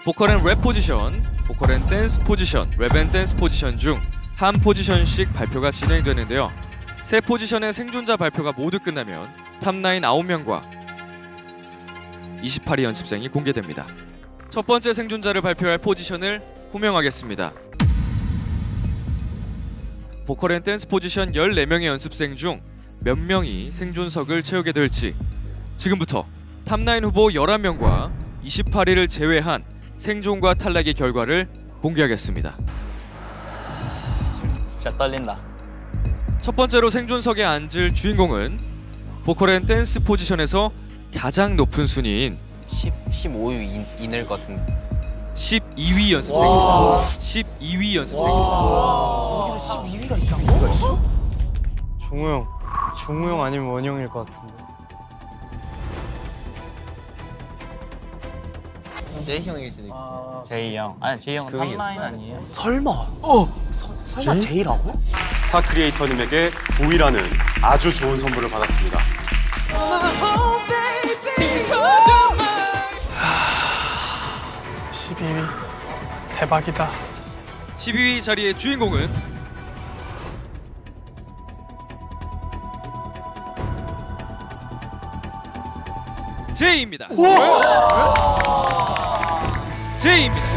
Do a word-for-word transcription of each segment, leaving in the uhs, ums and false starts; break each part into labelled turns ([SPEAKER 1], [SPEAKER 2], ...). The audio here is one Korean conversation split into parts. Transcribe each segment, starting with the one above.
[SPEAKER 1] 보컬 앤 랩 포지션, 보컬 앤 댄스 포지션, 랩 앤 댄스 포지션 중 한 포지션씩 발표가 진행되는데요. 세 포지션의 생존자 발표가 모두 끝나면 탑나인 아홉 명과 이십팔 위 연습생이 공개됩니다. 첫 번째 생존자를 발표할 포지션을 호명하겠습니다. 보컬 앤 댄스 포지션 열네 명의 연습생 중 몇 명이 생존석을 채우게 될지 지금부터 탑나인 후보 열한 명과 이십팔 위를 제외한 생존과 탈락의 결과를 공개하겠습니다.
[SPEAKER 2] 진짜 떨린다.
[SPEAKER 1] 첫 번째로 생존석에 앉을 주인공은 보컬 앤 댄스 포지션에서 가장 높은 순위인
[SPEAKER 2] 십, 십오 위 이낼 것 같은데.
[SPEAKER 1] 십이 위 연습생입니다. 십이 위 연습생입니다.
[SPEAKER 3] 여기도 십이 위가 있다고? 뭐가 있어?
[SPEAKER 4] 중우 형. 중우 형 아니면 원형일 것 같은데.
[SPEAKER 2] 제이 형일 수도 있고. 아... 제이 형. 아니 제이 형은 탑라인 아니에요?
[SPEAKER 3] 설마. 어. 서, 설마 제이? 제이라고?
[SPEAKER 5] 스타 크리에이터님에게 구 위라는 아주 좋은 선물을 받았습니다.
[SPEAKER 6] 십이 위 대박이다.
[SPEAKER 1] 십이 위 자리의 주인공은 제이입니다. 제이입니다.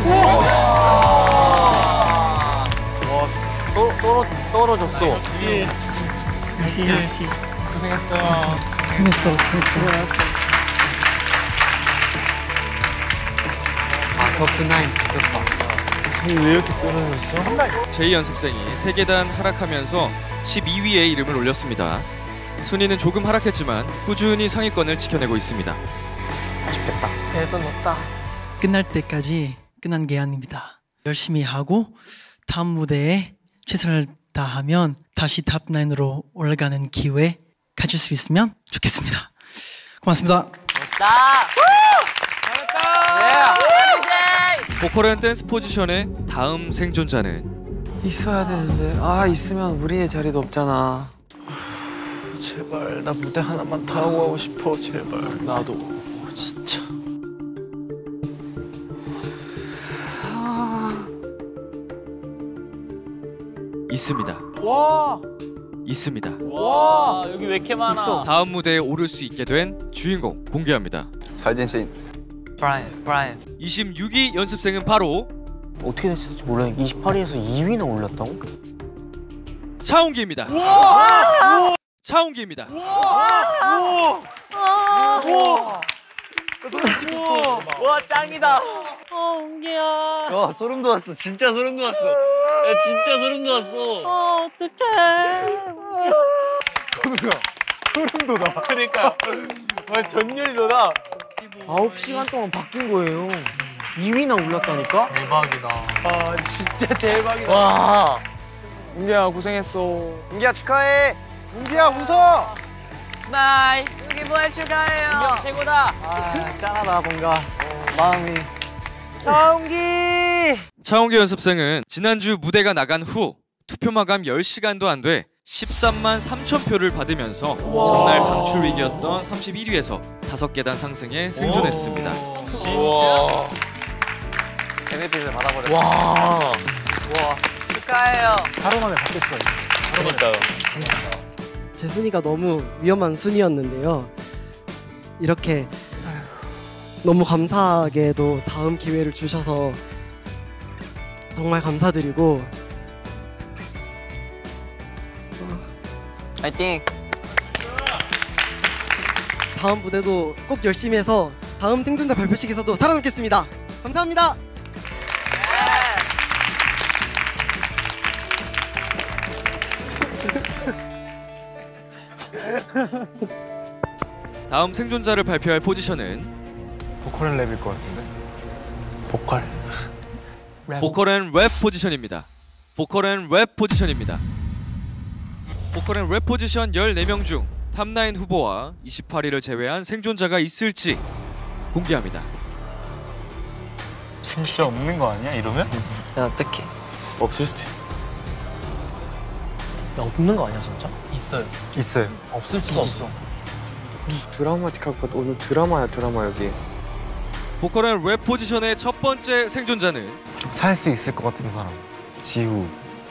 [SPEAKER 4] 와, 떨, 떨어, 떨어졌어.
[SPEAKER 6] 역시 역시 역시 고생했어. 고생했어. 고생했어.
[SPEAKER 2] 아, 더크나인 죽였다.
[SPEAKER 4] 아니 왜 이렇게 떨어졌어?
[SPEAKER 1] 제이 연습생이 세 계단 하락하면서 십이 위에 이름을 올렸습니다. 순위는 조금 하락했지만 꾸준히 상위권을 지켜내고 있습니다.
[SPEAKER 2] 아쉽겠다.
[SPEAKER 3] 그래도 높다.
[SPEAKER 7] 끝날 때까지 끝난 게 아닙니다. 열심히 하고 다음 무대에 최선을 다하면 다시 탑나인으로 올라가는 기회 가질 수 있으면 좋겠습니다. 고맙습니다.
[SPEAKER 2] 멋있다. 잘했다.
[SPEAKER 1] 보컬 앤 댄스 포지션의 다음 생존자는
[SPEAKER 4] 있어야 되는데 아 있으면 우리의 자리도 없잖아. 제발 나 무대 하나만 더 하고 가고 싶어 제발.
[SPEAKER 3] 나도. 오, 진짜.
[SPEAKER 1] 있습니다.
[SPEAKER 4] 와.
[SPEAKER 1] 있습니다.
[SPEAKER 2] 와, 여기 왜 이렇게 많아?
[SPEAKER 4] 있어.
[SPEAKER 1] 다음 무대에 오를 수 있게 된 주인공 공개합니다.
[SPEAKER 4] 잘된 씬.
[SPEAKER 2] 브라이언, 브라이언.
[SPEAKER 1] 이십육 위 연습생은 바로
[SPEAKER 3] 어떻게 됐을지 몰라요. 이십팔 위에서 이 위나 올랐다고?
[SPEAKER 1] 차홍기입니다. 차홍기입니다.
[SPEAKER 2] 와, 짱이다.
[SPEAKER 8] 어, 웅기야.
[SPEAKER 4] 야 소름 돋았어. 진짜 소름 돋았어. 야 진짜 소름 돋았어.
[SPEAKER 8] 어, 어떡해.
[SPEAKER 4] 건우야 소름 돋아.
[SPEAKER 2] 그러니까. 와, 전율 돋아.
[SPEAKER 3] 아홉 시간 동안 바뀐 거예요. 이 위나 올랐다니까?
[SPEAKER 2] 대박이다.
[SPEAKER 4] 아 진짜 대박이다.
[SPEAKER 2] 와.
[SPEAKER 4] 웅기야 고생했어. 웅기야 축하해. 웅기야 웃어.
[SPEAKER 8] 스마일. 웅기 부활 축하해요.
[SPEAKER 2] 형 최고다.
[SPEAKER 4] 아 짠하다 뭔가 마음이.
[SPEAKER 3] 차은기.
[SPEAKER 1] 차홍기 연습생은 지난주 무대가 나간 후 투표 마감 열 시간도 안 돼 십삼만 삼천 표를 받으면서 전날 방출 위기였던 삼십일 위에서 다섯 계단 상승에 생존했습니다.
[SPEAKER 2] 우와.
[SPEAKER 4] 엠브이피를 받아버렸어.
[SPEAKER 2] 와. 와.
[SPEAKER 8] 축하해요.
[SPEAKER 3] 하루 만에 바뀌었어요.
[SPEAKER 2] 그러니까요.
[SPEAKER 9] 제 순위가 너무 위험한 순위였는데요. 이렇게 너무 감사하게도 다음 기회를 주셔서 정말 감사드리고
[SPEAKER 2] 파이팅.
[SPEAKER 9] 다음 무대도 꼭 열심히 해서 다음 생존자 발표식에서도 살아남겠습니다. 감사합니다.
[SPEAKER 1] 다음 생존자를 발표할 포지션은
[SPEAKER 4] 보컬 앤 랩일 것 같은데.
[SPEAKER 3] 보컬.
[SPEAKER 1] 보컬 앤 랩 포지션입니다. 보컬 앤 랩 포지션입니다. 보컬 앤 랩 포지션 열네 명 중 탑나인 후보와 이십팔 위를 제외한 생존자가 있을지 공개합니다.
[SPEAKER 4] 진짜 없는 거 아니야 이러면?
[SPEAKER 2] 야, 어떡해.
[SPEAKER 4] 없을 수도 있어.
[SPEAKER 3] 야, 없는 거 아니야 진짜?
[SPEAKER 2] 있어요.
[SPEAKER 4] 있어요.
[SPEAKER 3] 없을 수가 없어.
[SPEAKER 4] 드라마틱할 것 같아. 오늘 드라마야 드라마 여기.
[SPEAKER 1] 보컬 앤 랩 포지션의 첫 번째 생존자는
[SPEAKER 4] 살 수 있을 것 같은 사람. 지우.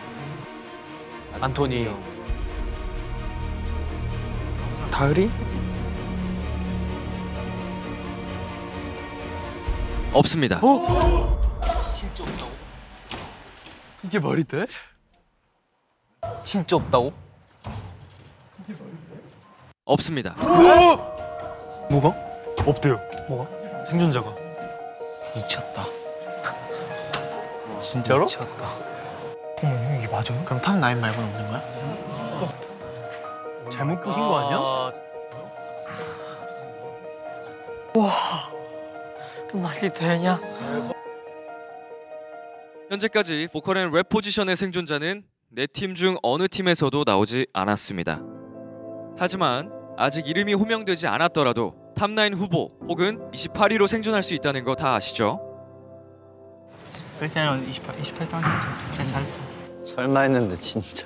[SPEAKER 3] 안토니.
[SPEAKER 4] 다을이?
[SPEAKER 1] 없습니다.
[SPEAKER 2] 진짜 없다고?
[SPEAKER 4] 이게 말이 돼?
[SPEAKER 2] 진짜 없다고?
[SPEAKER 1] 없습니다.
[SPEAKER 4] 뭐가?
[SPEAKER 3] 없대요.
[SPEAKER 4] 뭐가?
[SPEAKER 3] 생존자가.
[SPEAKER 2] 미쳤다.
[SPEAKER 3] 진짜로?
[SPEAKER 2] 미쳤다.
[SPEAKER 3] 어머, 형 이게 맞아요?
[SPEAKER 6] 그럼 탑나인 말고는 없는 거야?
[SPEAKER 3] 잘못 보신 거 아니야?
[SPEAKER 8] 말이 되냐?
[SPEAKER 1] 현재까지 보컬 앤 랩 포지션의 생존자는 네 팀 중 어느 팀에서도 나오지 않았습니다. 하지만 아직 이름이 호명되지 않았더라도 탑나인 후보 혹은 이십팔 위로 생존할 수 있다는 거 다 아시죠?
[SPEAKER 6] 글쎄 이십팔, 이십팔 등 할 수 있죠. 진짜 잘했어.
[SPEAKER 2] 설마 했는데 진짜.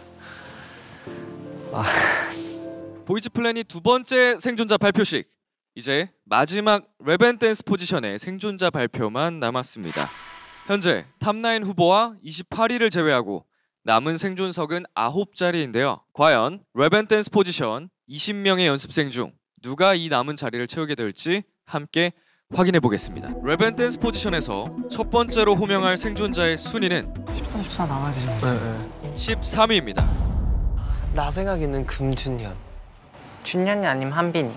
[SPEAKER 1] 보이즈 플래닛 두 번째 생존자 발표식. 이제 마지막 랩앤댄스 포지션의 생존자 발표만 남았습니다. 현재 탑나인 후보와 이십팔 위를 제외하고 남은 생존석은 아홉 자리인데요. 과연 랩앤댄스 포지션 이십 명의 연습생 중 누가 이 남은 자리를 채우게 될지 함께 확인해 보겠습니다. 랩앤댄스 포지션에서 첫 번째로 호명할 생존자의 순위는
[SPEAKER 6] 십사, 십사 나와야 되지.
[SPEAKER 4] 네.
[SPEAKER 1] 십삼 위입니다.
[SPEAKER 9] 나 생각에는 금준현.
[SPEAKER 8] 준현이 아니면 한빈이.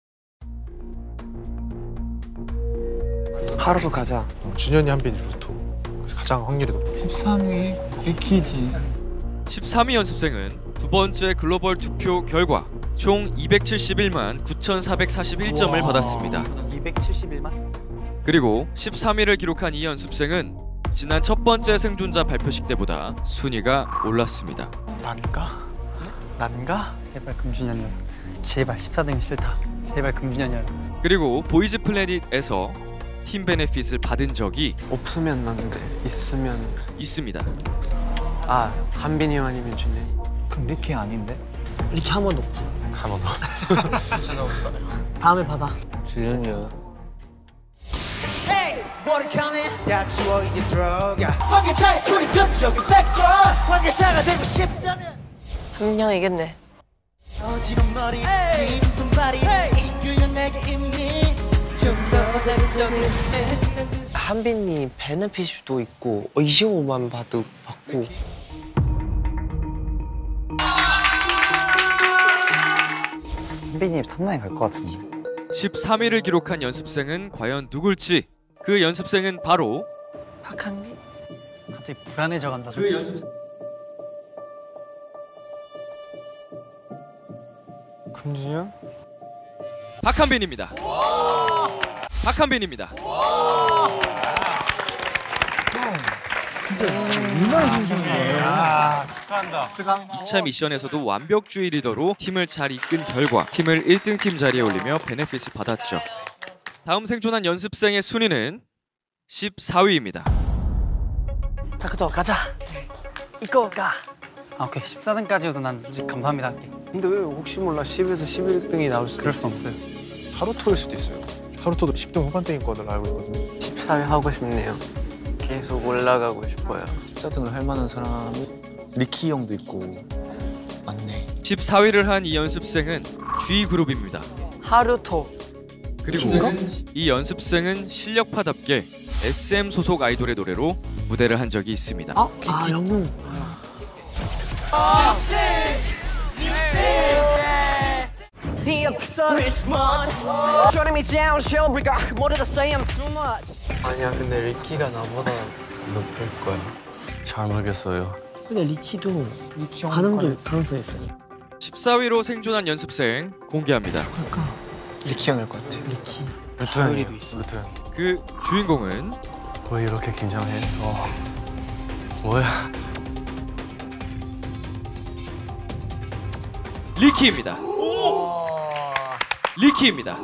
[SPEAKER 9] 하루로 가자.
[SPEAKER 4] 준현이, 한빈이, 루토. 가장 확률이 높아.
[SPEAKER 6] 십삼 위 리키지.
[SPEAKER 1] 십삼 위 연습생은 두 번째 글로벌 투표 결과 총 이백칠십일만 구천사백사십일 점을 받았습니다.
[SPEAKER 9] 이백칠십일만?
[SPEAKER 1] 그리고 십삼 위를 기록한 이 연습생은 지난 첫 번째 생존자 발표식 때보다 순위가 올랐습니다.
[SPEAKER 6] 난가? 난가? 제발 금준현이야. 제발 십사 등이 싫다. 제발 금준현이야.
[SPEAKER 1] 그리고 보이즈 플래닛에서 팀 베네핏을 받은 적이
[SPEAKER 9] 없으면 난데 있으면
[SPEAKER 1] 있습니다.
[SPEAKER 9] 아 한빈이 형 아니면 준현이.
[SPEAKER 6] 그럼 리키 아닌데?
[SPEAKER 9] 이렇게 한 번도 없지.
[SPEAKER 4] 한 번 더.
[SPEAKER 6] 진짜 없어요.
[SPEAKER 9] 다음에 받아.
[SPEAKER 2] 준현이야.
[SPEAKER 10] 다 치워 이제 들어가 관계자의 줄이 급적인 백전 관계자가 되고 싶다면
[SPEAKER 8] 한 명이겠네.
[SPEAKER 10] 어지러운 머리 네 손발이 이끌려 내게 이미 좀더 자극적인 내 생각들
[SPEAKER 9] 한빈이 베네핏도 있고 이십오만 받고 받고.
[SPEAKER 2] 한빈이 탑나인 갈 것 같은데.
[SPEAKER 1] 십삼 위를 기록한 연습생은 과연 누굴지. 그 연습생은 바로
[SPEAKER 8] 박한빈?
[SPEAKER 6] 갑자기 불안해져 간다.
[SPEAKER 1] 그 연습생
[SPEAKER 4] 금준현?
[SPEAKER 1] 박한빈입니다. 박한빈입니다.
[SPEAKER 6] 얼마나 신기해. 아, 축하한다.
[SPEAKER 1] 이 차 미션에서도 완벽주의 리더로 팀을 잘 이끈 결과 팀을 일 등 팀 자리에 올리며 베네핏을 받았죠. 다음 생존한 연습생의 순위는 십사 위입니다.
[SPEAKER 9] 다크도 가자. 이거 가.
[SPEAKER 6] 아, 오케이. 십사 등까지도 난 솔직히 감사합니다. 할게.
[SPEAKER 9] 근데 왜 혹시 몰라 십에서 십일 등이 나올 수도
[SPEAKER 6] 그럴 수 없어요.
[SPEAKER 4] 하루토일 수도 있어요. 하루토도 십 등 후반대인 걸로 알고 있거든요.
[SPEAKER 9] 십사 위 하고 싶네요. 계속 올라가고 싶어요.
[SPEAKER 2] 십사 등을 할 만한 사람이 리키 형도 있고. 맞네.
[SPEAKER 1] 십사 위를 한 이 연습생은 G 그룹입니다.
[SPEAKER 8] 하루토.
[SPEAKER 1] 그리고 이 연습생은 실력파답게 에스엠 소속 아이돌의 노래로 무대를 한 적이 있습니다.
[SPEAKER 9] 아, 아 영웅. 아니야, 근데 리키가 나보다 높을 거야.
[SPEAKER 2] 잘 모르겠어요.
[SPEAKER 9] 근데 리키도 가능도 가능성 있어.
[SPEAKER 1] 십사 위로 생존한 연습생 공개합니다.
[SPEAKER 2] 리키 형일 것 같아.
[SPEAKER 9] 리키.
[SPEAKER 4] 루토 형이도 있어. 루토 형.
[SPEAKER 1] 그 주인공은
[SPEAKER 2] 왜 이렇게 긴장해? 어. 뭐야?
[SPEAKER 1] 리키입니다. 리키입니다.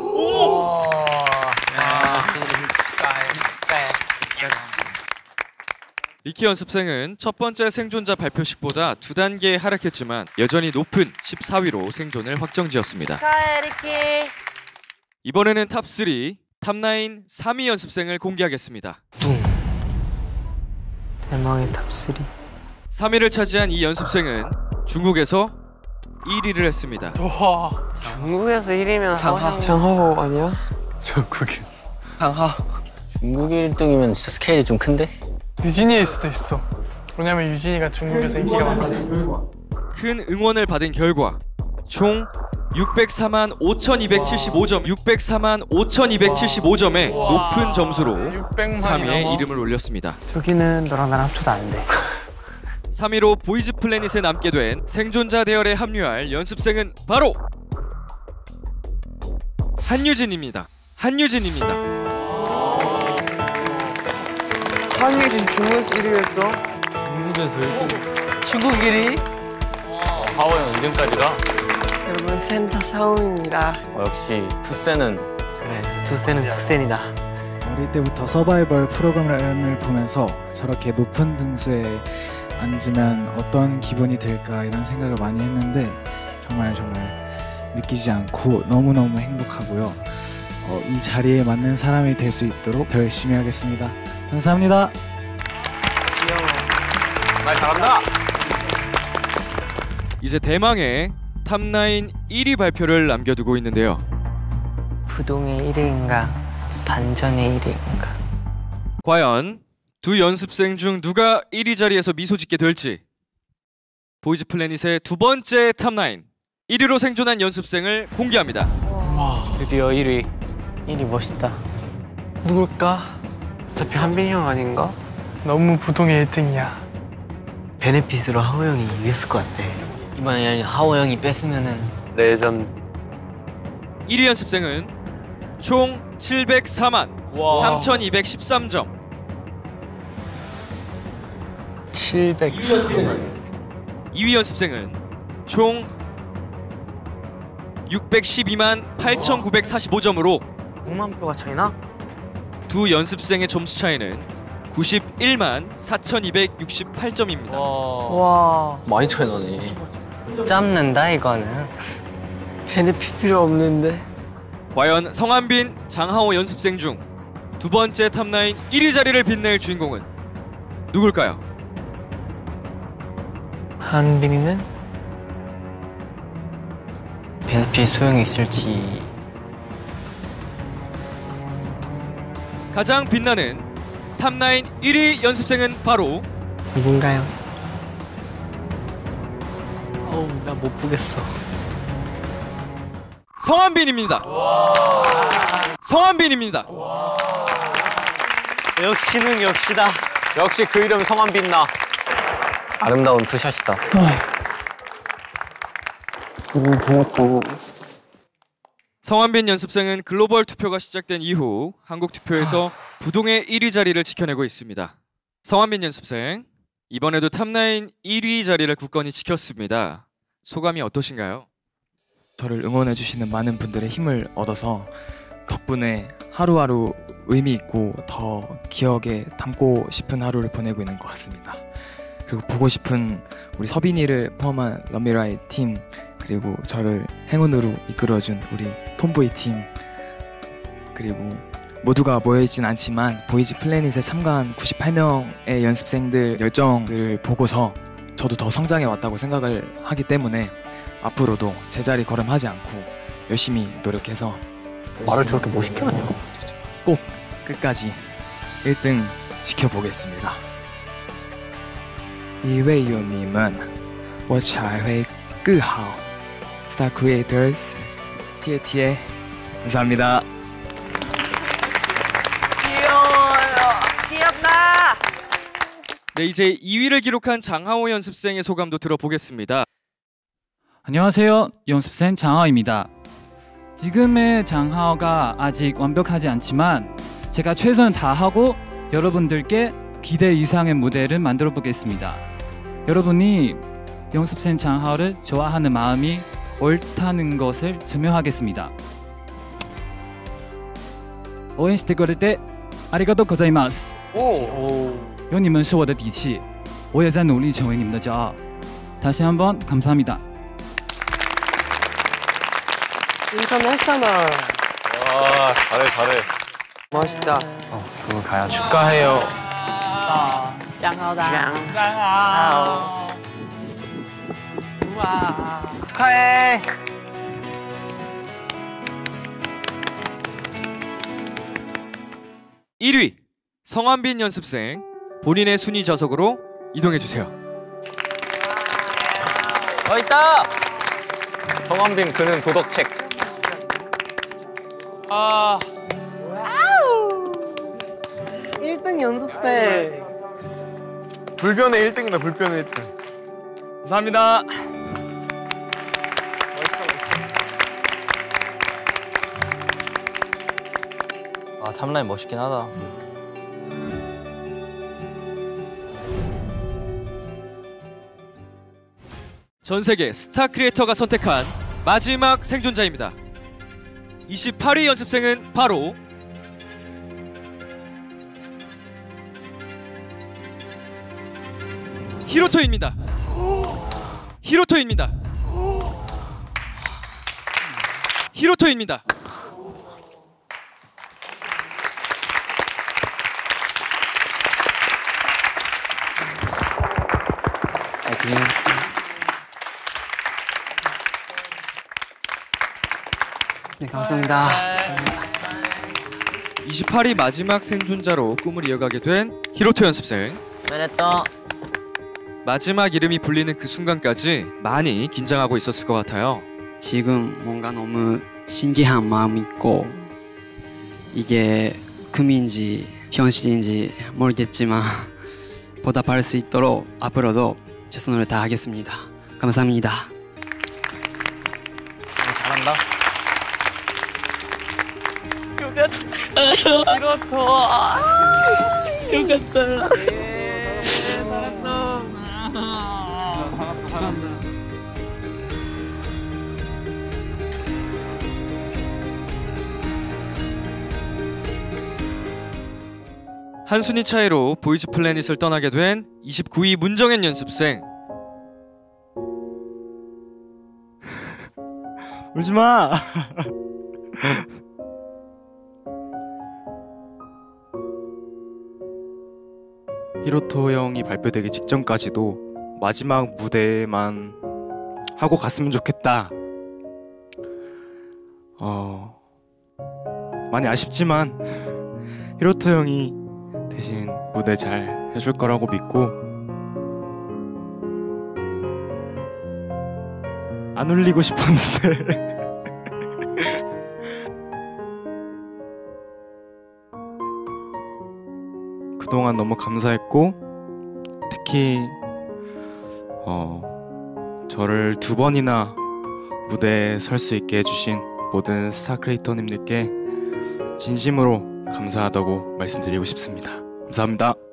[SPEAKER 1] 리키 연습생은 첫 번째 생존자 발표식보다 두 단계 하락했지만 여전히 높은 십사 위로 생존을 확정지었습니다.
[SPEAKER 8] 축하해 리키.
[SPEAKER 1] 이번에는 탑 삼, 탑나인 삼 위 연습생을 공개하겠습니다.
[SPEAKER 3] 대망의 탑삼.
[SPEAKER 1] 삼 위를 차지한 이 연습생은 중국에서 일 위를 했습니다.
[SPEAKER 8] 와. 중국에서 일 위면
[SPEAKER 3] 장하. 장하오 아니야?
[SPEAKER 2] 중국에서.
[SPEAKER 3] 장하.
[SPEAKER 2] 중국 일 등이면 진짜 스케일이 좀 큰데?
[SPEAKER 6] 유진이일 수도 있어. 왜냐면 유진이가 중국에서 인기가 많거든.
[SPEAKER 1] 큰 응원을 받은 결과 총 육백사만 오천이백칠십오 점, 육백사만 오천이백칠십오 점의 높은 점수로 삼 위에
[SPEAKER 6] 넘어.
[SPEAKER 1] 이름을 올렸습니다.
[SPEAKER 6] 저기는 너랑 나랑 합쳐도 안 돼.
[SPEAKER 1] 삼 위로 보이즈 플래닛에 남게 된 생존자 대열에 합류할 연습생은 바로 한유진입니다. 한유진입니다.
[SPEAKER 3] 한유진 중국에서 일 위 했어?
[SPEAKER 2] 중국에서 일 등.
[SPEAKER 8] 중국 일 위?
[SPEAKER 2] 하워형 이 등까지가?
[SPEAKER 8] 여러분 센터 사움입니다.
[SPEAKER 2] 어, 역시 투세는
[SPEAKER 3] 그래, 두세는 두센이다.
[SPEAKER 11] 어릴 때부터 서바이벌 프로그램을 보면서 저렇게 높은 등수에 앉으면 어떤 기분이 들까 이런 생각을 많이 했는데 정말 정말 믿기지 않고 너무너무 행복하고요. 어, 이 자리에 맞는 사람이 될 수 있도록 더 열심히 하겠습니다. 감사합니다.
[SPEAKER 2] 말 잘한다.
[SPEAKER 1] 이제 대망의 탑나인 일 위 발표를 남겨두고 있는데요.
[SPEAKER 8] 부동의 일 위인가 반전의 일 위인가.
[SPEAKER 1] 과연 두 연습생 중 누가 일 위 자리에서 미소 짓게 될지. 보이즈 플래닛의 두 번째 탑나인 일 위로 생존한 연습생을 공개합니다.
[SPEAKER 2] 드디어 일 위.
[SPEAKER 8] 일 위 멋있다. 누굴까? 어차피 한빈이 형 아닌가?
[SPEAKER 6] 너무 부동의 일 등이야.
[SPEAKER 3] 베네핏으로 하오 형이 이겼을 것 같아.
[SPEAKER 2] 이번에 하오 형이 뺐으면은
[SPEAKER 3] 레전드.
[SPEAKER 1] 일 위 연습생은 총 칠백사만 삼천이백십삼 점.
[SPEAKER 3] 칠백사만.
[SPEAKER 1] 이 위 연습생은 총 육백십이만 팔천구백사십오 점으로
[SPEAKER 3] 오만 표가 차이나?
[SPEAKER 1] 두 연습생의 점수 차이는 구십일만 사천이백육십팔 점입니다.
[SPEAKER 8] 와.
[SPEAKER 2] 많이 차이 나네.
[SPEAKER 8] 짬는다 이거는.
[SPEAKER 3] 베네핏 필요 없는데.
[SPEAKER 1] 과연 성한빈, 장하오 연습생 중 두 번째 탑나인 일 위 자리를 빛낼 주인공은 누굴까요?
[SPEAKER 8] 한빈이는? 베네핏 소용이 있을지.
[SPEAKER 1] 가장 빛나는 탑나인 일 위 연습생은 바로
[SPEAKER 3] 누군가요? 어우, 나 못 보겠어.
[SPEAKER 1] 성한빈입니다. 성한빈입니다.
[SPEAKER 3] 역시는 역시다.
[SPEAKER 2] 역시 그 이름 성한 빛나. 아름다운 투샷이다.
[SPEAKER 3] 너무 고맙고.
[SPEAKER 1] 성한빈 연습생은 글로벌 투표가 시작된 이후 한국 투표에서 부동의 일 위 자리를 지켜내고 있습니다. 성한빈 연습생, 이번에도 탑나인 일 위 자리를 굳건히 지켰습니다. 소감이 어떠신가요?
[SPEAKER 4] 저를 응원해주시는 많은 분들의 힘을 얻어서 덕분에 하루하루 의미 있고 더 기억에 담고 싶은 하루를 보내고 있는 것 같습니다. 그리고 보고 싶은 우리 서빈이를 포함한 러미라이 팀, 그리고 저를 행운으로 이끌어준 우리 톰보이 팀, 그리고 모두가 모여있진 않지만 보이즈 플래닛에 참가한 구십팔 명의 연습생들 열정을 보고서 저도 더 성장해 왔다고 생각을 하기 때문에 앞으로도 제자리 걸음하지 않고 열심히 노력해서
[SPEAKER 2] 말을 저렇게 멋있게 하냐?
[SPEAKER 4] 꼭 끝까지 일 등 지켜보겠습니다. 이웨이요님은 我才会更好 Star Creators 티에티에 감사합니다.
[SPEAKER 8] 귀여워요. 귀엽다.
[SPEAKER 1] 네, 이제 이 위를 기록한 장하오 연습생의 소감도 들어보겠습니다.
[SPEAKER 12] 안녕하세요. 연습생 장하오입니다. 지금의 장하오가 아직 완벽하지 않지만 제가 최선을 다하고 여러분들께 기대 이상의 무대를 만들어 보겠습니다. 여러분이 연습생 장하오를 좋아하는 마음이 옳다는 것을 증명하겠습니다.応援してくれてありがとうございます。有你们是我的底气，我也在努力成为你们的骄傲。다시 한번 감사합니다.
[SPEAKER 3] 인터내셔널.
[SPEAKER 5] 와, 잘해, 잘해.
[SPEAKER 3] 멋있다.
[SPEAKER 8] 어, 그거 가야 축하해요.
[SPEAKER 3] 멋있다. 짱하다. 짱하오. 우와. 축하해.
[SPEAKER 1] 일 위 성한빈 연습생, 본인의 순위 좌석으로 이동해 주세요.
[SPEAKER 3] 어 있다.
[SPEAKER 8] 성한빈 그는 도덕책.
[SPEAKER 3] 아.
[SPEAKER 9] 일 등 연습생.
[SPEAKER 2] 불변의 일 등이다. 불변의 일 등.
[SPEAKER 1] 감사합니다.
[SPEAKER 3] 멋있어 멋있어.
[SPEAKER 2] 아 탑라인 멋있긴 하다.
[SPEAKER 1] 전 세계 스타 크리에이터가 선택한 마지막 생존자입니다. 이십팔 위 연습생은 바로 히로토입니다. 히로토입니다. 히로토입니다.
[SPEAKER 8] 파이팅.
[SPEAKER 6] 네, 감사합니다. 감사합니다.
[SPEAKER 1] 이십팔 위 마지막 생존자로 꿈을 이어가게 된 히로토 연습생.
[SPEAKER 3] 잘했다.
[SPEAKER 1] 마지막 이름이 불리는 그 순간까지 많이 긴장하고 있었을 것 같아요.
[SPEAKER 6] 지금 뭔가 너무 신기한 마음이 있고 이게 꿈인지 현실인지 모르겠지만 보답할 수 있도록 앞으로도 최선을 다하겠습니다. 감사합니다.
[SPEAKER 3] 잘한다. 요같다. 히로토. 요같다. 예, 잘했어. 잘했어.
[SPEAKER 1] 한 순위 차이로 보이즈 플래닛을 떠나게 된 이십구 위 문정현 연습생.
[SPEAKER 4] 울지 마. 히로토 형이 발표되기 직전까지도 마지막 무대만 하고 갔으면 좋겠다. 어 많이 아쉽지만 히로토 형이 대신 무대 잘 해줄 거라고 믿고 안 울리고 싶었는데 그동안 너무 감사했고 특히 어, 저를 두 번이나 무대에 설 수 있게 해주신 모든 스타 크리에이터님들께 진심으로 감사하다고 말씀드리고 싶습니다. 감사합니다.